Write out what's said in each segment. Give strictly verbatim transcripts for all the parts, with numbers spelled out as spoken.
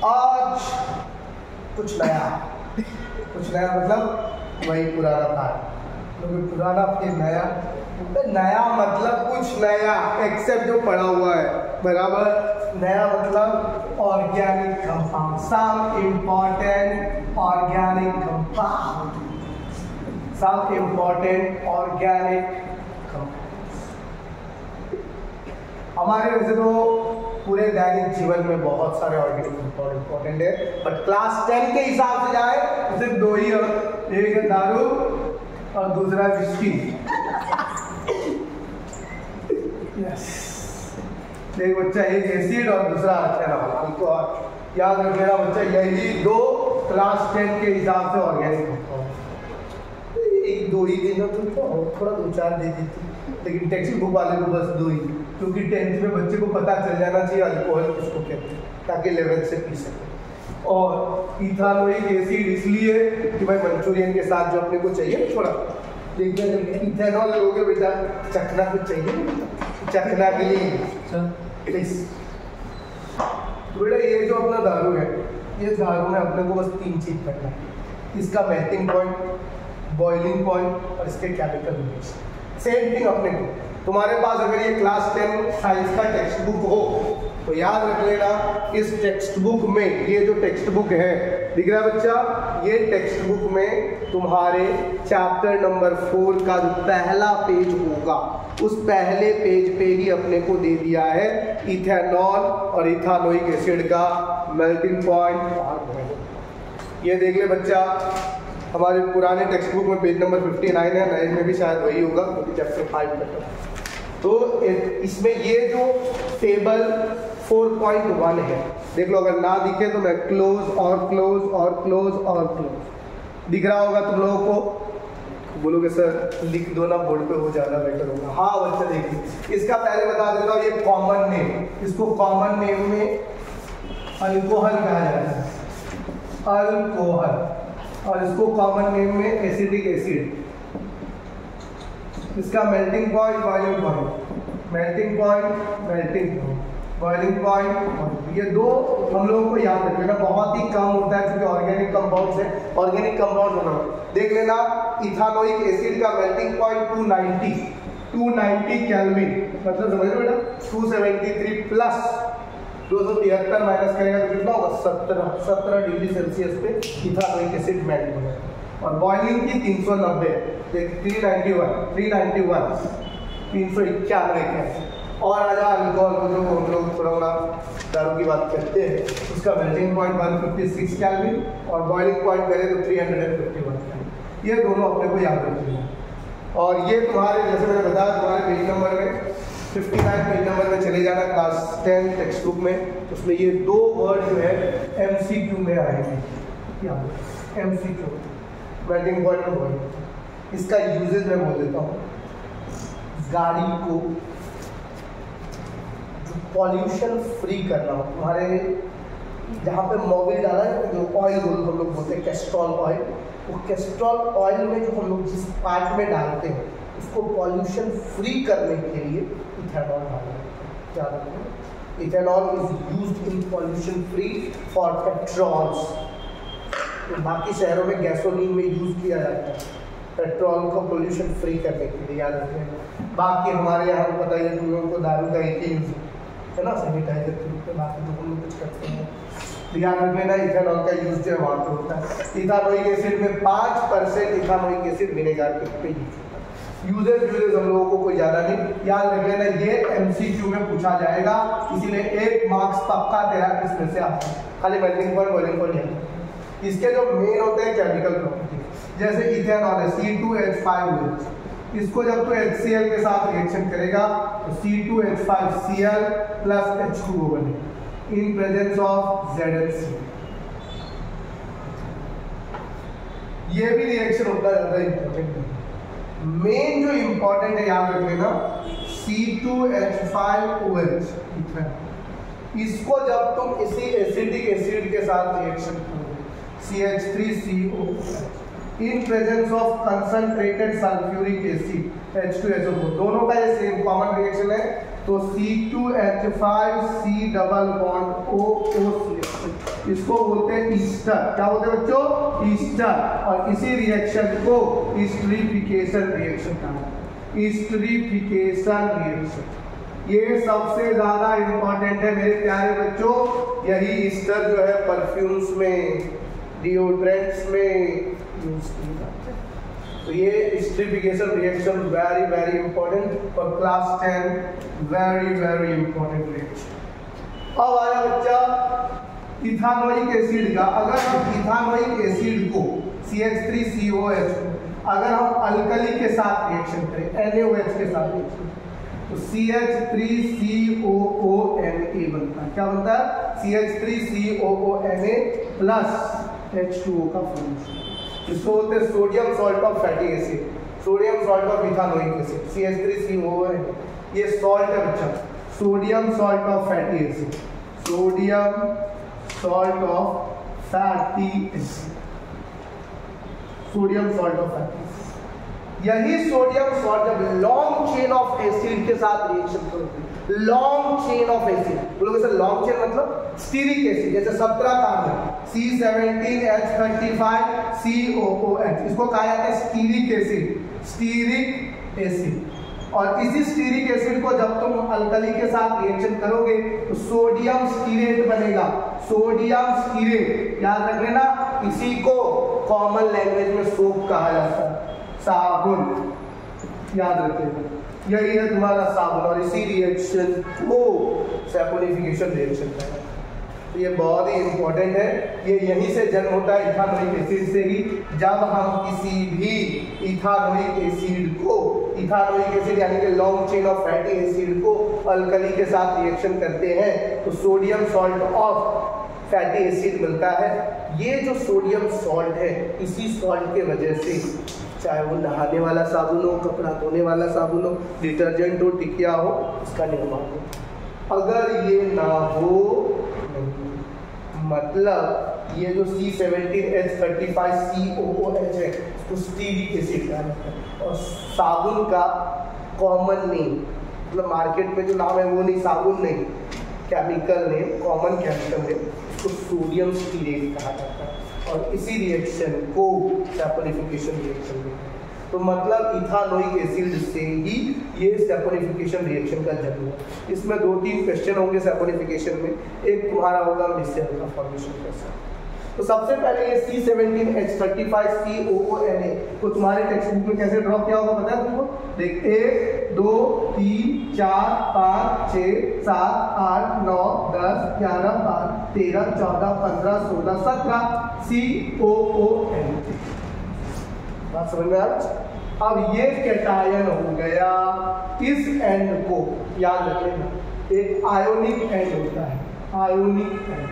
आज कुछ नया, कुछ नया मतलब वही पुराना था, क्योंकि पुराना फिर नया, नया मतलब कुछ नया एक्सेप्ट जो पड़ा हुआ है, बराबर। नया मतलब organic compound, some important organic compound, some important organic compound. हमारे वैसे तो पूरे दैनिक जीवन में बहुत सारे ऑर्गेनिक कंपाउंड इम्पोर्टेंट है, बट क्लास टेन के हिसाब से जाए तो सिर्फ दो ही, एक है दारू और दूसरा विस्की। यस, एक बच्चा एक एसिड और दूसरा अल्कोहल। याद रखना बच्चा, यही दो क्लास टेन के हिसाब से ऑर्गेनिक कंपाउंड। एक दो ही दिन तो थोड़ा दो चार दे देती, लेकिन टेक्स्ट बुक वाले को बस दो ही, क्योंकि टेंथ में बच्चे को पता चल जाना चाहिए अल्कोहल किसको कहते हैं, ताकि लेवल से पी सके। और इथानोइक एसिड इसलिए कि भाई मंचूरियन के साथ जो अपने को चाहिए थोड़ा देखिए, इथेनॉल लोगे बेटा चखना कुछ चाहिए, चखना के लिए प्लीज। तो बेटा ये जो अपना दारू है, ये दारू में अपने को बस तीन चीज करना है, इसका मेल्टिंग पॉइंट, बॉइलिंग पॉइंट और इसके केमिकल रिएक्शन। सेम थिंग अपने को, तुम्हारे पास अगर ये क्लास टेन साइंस का टेक्स्ट बुक हो तो याद रख लेना, इस टेक्स्ट बुक में, ये जो टेक्स्ट बुक है दिख रहा है बच्चा, ये टेक्स्ट बुक में तुम्हारे चैप्टर नंबर फोर का जो पहला पेज होगा, उस पहले पेज पे ही अपने को दे दिया है इथेनॉल और इथानोइक एसिड का मेल्टिंग पॉइंट। ये देख ले बच्चा, हमारे पुराने टेक्स्ट बुक में पेज नंबर फिफ्टी नाइन है, नए में भी शायद वही होगा क्योंकि चैप्टर फाइव का। तो इसमें ये जो टेबल फोर पॉइंट वन है, देख लो, अगर ना दिखे तो मैं क्लोज और क्लोज और क्लोज और क्लोज दिख रहा होगा तुम लोगों को। बोलोगे सर लिख दो ना बोर्ड पे, हो ज़्यादा बेटर होगा। हाँ बच्चा देखिए, इसका पहले बता देता हूँ, ये कॉमन नेम, इसको कॉमन नेम में अल्कोहल कहा जाता है, अल्कोहल, और इसको कॉमन नेम में एसिडिक एसिड। इसका melting point, boiling point, melting point, melting point, boiling point. ये दो हम लोगों को याद रखना, बहुत ही कम होता है क्योंकि ऑर्गेनिक कंपाउंड है, ऑर्गेनिक कंपाउंड होना देख लेना। इथानोइक एसिड का melting point two ninety, two ninety kelvin, मतलब समझ लो बेटा टू सेवेंटी थ्री प्लस दो सौ तिहत्तर माइनस करेगा तो कितना होगा, सत्रह सत्रह डिग्री सेल्सियस पे इथानोइक एसिड मेल्ट होगा। और बॉइलिंग की तीन सौ नब्बे, three ninety one, three ninety one, तीन सौ इक्यानवे के। और आजा अल्कोहल को जो हम लोग थोड़ा थोड़ा दारू की बात करते हैं, उसका melting point one fifty six kelvin और बॉइलिंग पॉइंट करें तो three hundred fifty one kelvin. ये दोनों अपने को याद रखना। और ये तुम्हारे जैसे मैंने बताया, तुम्हारे पेज नंबर में फिफ्टी नाइन पेज नंबर में चले जाना क्लास टेन टेक्स्ट बुक में, उसमें ये दो वर्ड जो है एमसीक्यू में आएंगे। एमसीक्यू मेल्टिंग पॉइंट में बोल, इसका यूजेज मैं बोल देता हूँ। गाड़ी को जो पॉल्यूशन फ्री करना हो, तुम्हारे जहाँ पे मोबिल डाला है, जो ऑयल हम लोग बोलते हैं कैस्ट्रॉल ऑयल, वो कैस्ट्रॉल ऑयल में जो हम लोग जिस पार्ट में डालते हैं उसको पॉल्यूशन फ्री करने के लिए इथेनॉल डालना है। क्या डालना है? Ethanol is used in pollution free for petrols. तो बाकी शहरों में गैसोलीन में यूज किया जाता है पेट्रोल को पॉल्यूशन फ्री करने के लिए, याद रखें। बाकी हमारे यहाँ पता ही है तुम लोगों को दारू का एक ही यूज है ना, सैनिटाइजर के रूप में, बाकी तो हम लोग कुछ करते हैं। ध्यान रख लेना, इथेनॉल का यूज जो है वहाँ पे होता है। इथानोइक एसिड में पाँच परसेंट इथानोइक एसिड विनेगर के पे यूज होता है। यूजेज यूजेज हम लोगों को कोई ज़्यादा नहीं याद रख लेना, ये एमसीक्यू में पूछा जाएगा, इसीलिए एक मार्क्स पक्का तेरा इसमें से आता है। खाली मेल्टिंग पॉइंट, बॉइलिंग पॉइंट है। इसके जो मेन होते हैं केमिकल प्रॉपर्टी, जैसे इथेनॉल है C two H five O H, इसको जब तो एच सी एल के साथ रिएक्शन करेगा तो C two H five C L plus H two O बनेगा in presence of Z L C. ये भी रिएक्शन होता है, ज्यादा इंपॉर्टेंट। मेन जो इंपॉर्टेंट है याद रख लेना, C two H five O H, इसको जब तुम इसी एसिडिक एसिड के साथ रिएक्शन करोगे C H three C O in presence of concentrated sulphuric acid H two H O four, दोनों का ये सेम कॉमन रिएक्शन है, तो C two H five C double bond O O C इसको बोलते हैं ईस्टर। क्या बोलते हैं बच्चों? ईस्टर। और इसी रिएक्शन को ईस्टरिफिकेशन रिएक्शन कहा जाता है। ईस्टरिफिकेशन रिएक्शन ये सबसे ज्यादा इंपॉर्टेंट है मेरे प्यारे बच्चों। यही ईस्टर जो है परफ्यूम्स में, डिओड्रेंट्स में यूज की जाती है। तो ये esterification reaction very very important for class ten, very very important reaction. अब आया बच्चा इथानोइक एसिड का। अगर हम इथानोइक एसिड को C H three C O H अगर हम अल्कली के साथ रिएक्शन करें, एन ए ओ एच के साथ रिएक्शन, तो C H three C O O N A बनता है। क्या बनता है? C H three C O O N A plus H two O का फॉर्मेशन। इसको बोलते हैं sodium salt of fatty acid, sodium salt of ethanoic acid, C H three C O O N A. ये salt है बच्चा, sodium salt of fatty acid, sodium salt of fatty acid, sodium salt of fatty acid. यही sodium salt जब long chain of acid के साथ reaction करती है, long chain of acid, बोलोगे सर लॉन्ग चेन मतलब स्टीरिक एसिड, जैसे सत्रह carbon C seventeen H thirty five C O O H, इसको कहा जाता है स्टीरिक एसिड, स्टीरिक एसिड। और इसी स्टीरिक एसिड को जब तुम अल्कली के साथ रिएक्शन करोगे तो सोडियम स्टीरेट बनेगा, सोडियम स्टीरेट। याद रख लेना, इसी को कॉमन लैंग्वेज में सोप कहा जाता है, साबुन। याद रखिएगा, यही है तुम्हारा साबुन। और इसी रिएक्शन को सैपोनिफिकेशन रिएक्शन कहते हैं। तो ये बहुत ही इंपॉर्टेंट है। ये यहीं से जन्म होता है इथानोइक एसिड से ही। जब हम किसी भी इथानोइक एसिड को, इथानोइक एसिड यानी कि long chain of fatty acid को अल्कली के साथ रिएक्शन करते हैं तो sodium salt of fatty acid मिलता है। ये जो सोडियम सॉल्ट है, इसी सॉल्ट के वजह से चाहे वो नहाने वाला साबुन हो, कपड़ा धोने वाला साबुन हो, डिटर्जेंट हो, टिकिया हो, इसका निर्माण हो। अगर ये ना हो, मतलब ये जो C seventeen H thirty five C O O H है, उसको स्टीरिक एसिड कहा जाता है। और साबुन का कॉमन नेम, मतलब मार्केट में जो नाम है वो नहीं, साबुन नहीं, chemical name, common chemical name, उसको सोडियम स्टीरेट कहा जाता है। और इसी रिएक्शन को सैपोनिफिकेशन रिएक्शन कहते हैं। तो मतलब इथानोइक एसिड से ही ये सैपोनिफिकेशन रिएक्शन का जन्म हुआ। इसमें दो तीन क्वेश्चन होंगे सैपोनिफिकेशन में। एक तुम्हारा होगा मिक्सचर का फॉर्मेशन कैसा। तो सबसे पहले ये C seventeen H thirty five C O O N A को तुम्हारे टेक्स्ट बुक में कैसे ड्रॉ किया होगा पता है तुमको? देख, एक दो तीन चार पाँच छः सात आठ नौ दस ग्यारह बारह तेरह चौदह पंद्रह सोलह सत्रह सी ओ ओ एन ए। बात समझ में आ रहा? अब ये कैटायन हो गया। इस एंड को याद रखना, एक आयोनिक एंड होता है, आयोनिक एंड।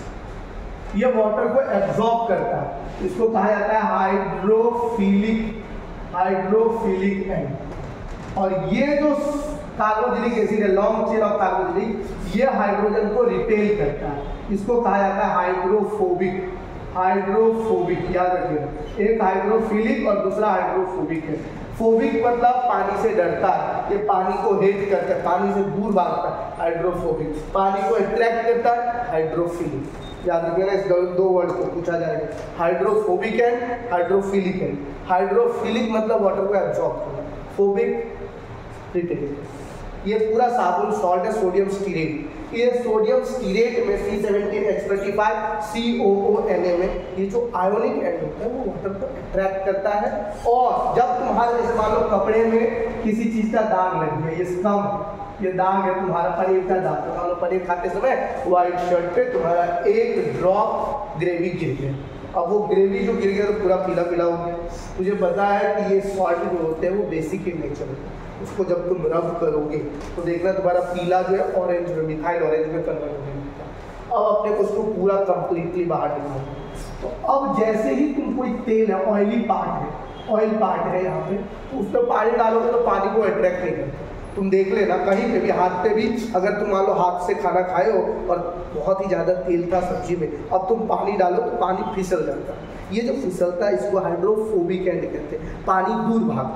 ये वाटर को एब्जॉर्ब करता है, इसको कहा जाता है हाइड्रोफिलिक, हाइड्रोफिलिक एंड। और ये जो कार्बोक्सिलिक एसिड है, लॉन्ग चेन ऑफ कार्बोक्सिलिक, ये हाइड्रोजन को रिपेल करता है, इसको कहा जाता है हाइड्रोफोबिक, हाइड्रोफोबिक। याद रखिएगा, एक हाइड्रोफिलिक और दूसरा हाइड्रोफोबिक है। फोबिक मतलब पानी से डरता है, ये पानी को हेट करता है, पानी से दूर भागता है, हाइड्रोफोबिक। पानी को अट्रैक्ट करता है, हाइड्रोफिलिक। याद रखिएगा, इस दो वर्ड को पूछा जाएगा, hydrophobic end hydrophilic end. Hydrophilic मतलब वाटर को एब्जॉर्ब करना, फोबिक रिटेन। ये पूरा साबुन सॉल्ट है सोडियम स्टीरेट। ये सोडियम स्टीरेट में C seventeen H thirty five C O O N A में ये जो आयोनिक एंड होता है वो वाटर को अट्रैक्ट करता है। और जब तुम्हारे जैसे मान लो कपड़े में किसी चीज का दाग लग गया, ये स्कम, ये दाग है तुम्हारा पनीर का दाग, तो मान लो पनीर खाते समय व्हाइट शर्ट पे तुम्हारा एक ड्रॉप ग्रेवी गिर गया। अब वो ग्रेवी जो गिर गया तो पूरा पीला पीला हो गया। तुझे पता है कि ये सॉल्ट जो होते हैं वो बेसिक इन नेचर है, उसको जब तुम रब करोगे तो देखना तुम्हारा पीला जो है ऑरेंज में, मिथाइल ऑरेंज में कन्वर्ट हो जाएगा। अब अपने को उसको पूरा कंप्लीटली बाहर निकालो। तो अब जैसे ही तुम कोई तेल है, ऑयली पार्ट है, ऑयल पार्ट है यहाँ पे, तो उस पर पानी डालोगे तो पानी को अट्रैक्ट नहीं करता। तुम देख लेना कहीं पे भी, हाथ पे भी, अगर तुम मान लो हाथ से खाना खाए हो और बहुत ही ज़्यादा तेल था सब्जी में, अब तुम पानी डालो तो पानी फिसल जाता है। ये जो फिसलता है इसको हाइड्रोफोबिक एंड कहते हैं, पानी दूर भागता है।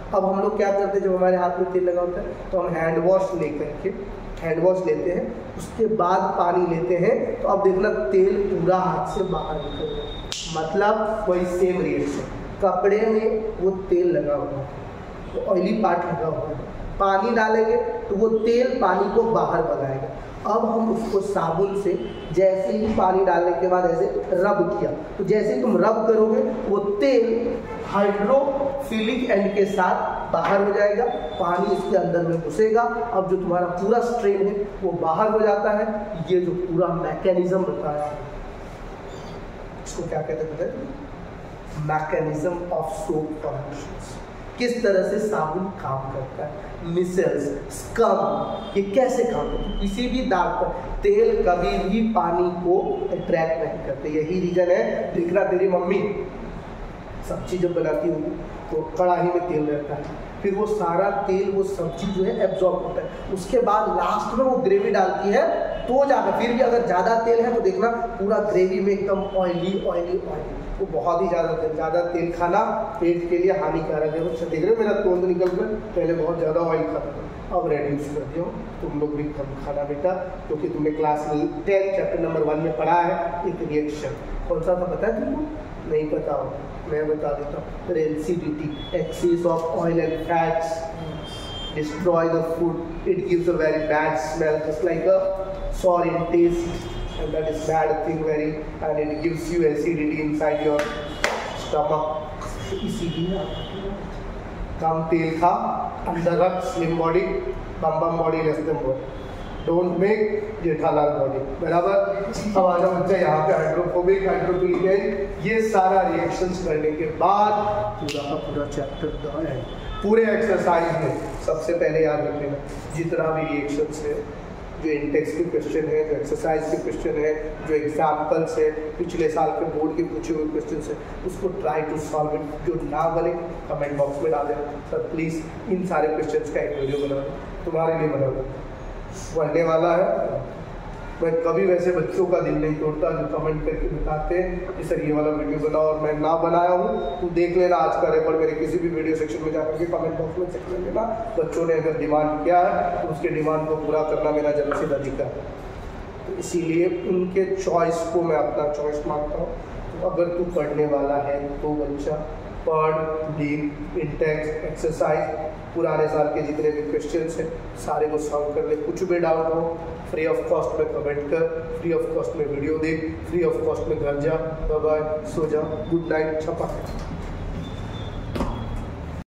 अब हम लोग क्या करते हैं, जब हमारे हाथ में तेल लगा होता है तो हम हैंड वॉश लेकर के हैंड वॉश लेते हैं, उसके बाद पानी लेते हैं, तो अब देखना तेल पूरा हाथ से बाहर निकल गया, मतलब वही सेम रिएक्शन। कपड़े में वो तेल लगा हुआ है, तो ऑयली पार्ट लगा हुआ है, पानी डालेंगे तो वो तेल पानी को बाहर भगाएगा। अब हम उसको साबुन से जैसे ही पानी डालने के बाद ऐसे रब किया, तो जैसे ही तुम रब करोगे वो तेल हाइड्रोफिलिक एंड के साथ बाहर हो जाएगा, पानी इसके अंदर में घुसेगा। अब जो तुम्हारा पूरा स्ट्रेन है वो बाहर हो जाता है। ये जो पूरा मैकेनिज्म बताया है, इसको क्या कहते हैं, मैकेनिज्म ऑफ सोप फॉर्मेशन, किस तरह से साबुन काम करता है। मिसल्स, स्कम, ये कैसे काम करता है। किसी भी दाग पर तेल कभी भी पानी को अट्रैक्ट नहीं करते, यही रीजन है। देखना तेरी मम्मी सब्जी जब बनाती होगी तो कढ़ाई में तेल रहता है, फिर वो सारा तेल वो सब्जी जो है एब्जॉर्ब होता है, उसके बाद लास्ट में वो ग्रेवी डालती है तो जाकर, फिर भी अगर ज़्यादा तेल है तो देखना पूरा ग्रेवी में एकदम ऑयली ऑयली ऑयली, वो बहुत ही ज़्यादा तेल ज़्यादा तेल खाना पेट के लिए हानिकारक है। अच्छा देख रहे हो मेरा तोंद निकल गया, पहले बहुत ज़्यादा ऑयल खाता था, अब रेड्यूस कर दिया। तुम लोग भी कम खाना बेटा, क्योंकि तुमने class ten chapter number one में पढ़ा है एक रिएक्शन, कौन सा था पता है तुमको? नहीं पता हो, मैं बता देता हूँ। LCDT, excess of oil and fats destroy the food, it gives a very bad smell, just like a sour in taste, and that is bad thing very, and it gives you acidity inside your stomach. इसीलिए कम तेल खा, अंदर रख, slim body, बम बम body, less than body, don't make Jethalal body, बराबर। अब आजा बच्चा यहाँ पे हाइड्रोफोबिक, हाइड्रोफिलिक, ये सारा रिएक्शंस करने के बाद पूरा का पूरा चैप्टर डन है। पूरे एक्सरसाइज में सबसे पहले याद रखना, जितना भी रिएक्शंस है, जो इंटेक्स के क्वेश्चन है, जो एक्सरसाइज के क्वेश्चन है, जो एग्जाम्पल्स है, पिछले साल के बोर्ड के पूछे हुए क्वेश्चन है, उसको ट्राई टू सॉल्व इट। जो ना बने कमेंट बॉक्स में डाल देना सर, प्लीज़ इन सारे क्वेश्चन का एक वीडियो बना दो, तुम्हारे लिए बना दो, पढ़ने वाला है। मैं कभी वैसे बच्चों का दिल नहीं तोड़ता जो कमेंट करके बताते हैं कि सर ये वाला वीडियो बनाओ, और मैं ना बनाया हूँ तो देख लेना आज का रिकॉर्ड मेरे किसी भी वीडियो सेक्शन में जाकर के कमेंट बॉक्स में चेक कर लेना। बच्चों ने अगर डिमांड किया है तो उसके डिमांड को पूरा करना मेरा जन्म सिद्ध अधिकार है, तो इसीलिए उनके चॉइस को मैं अपना चॉइस मानता हूँ। तो अगर तू पढ़ने वाला है तो बच्चा पढ़, लिख, इंटेक्स, एक्सरसाइज, पुराने साल के जितने भी क्वेश्चंस हैं सारे को सॉल्व कर ले। कुछ भी डाउट हो फ्री ऑफ कॉस्ट में कमेंट कर, फ्री ऑफ कॉस्ट में वीडियो देख, फ्री ऑफ कॉस्ट में घर जा, बाय बाय, सो जा, गुड नाइट, छपा।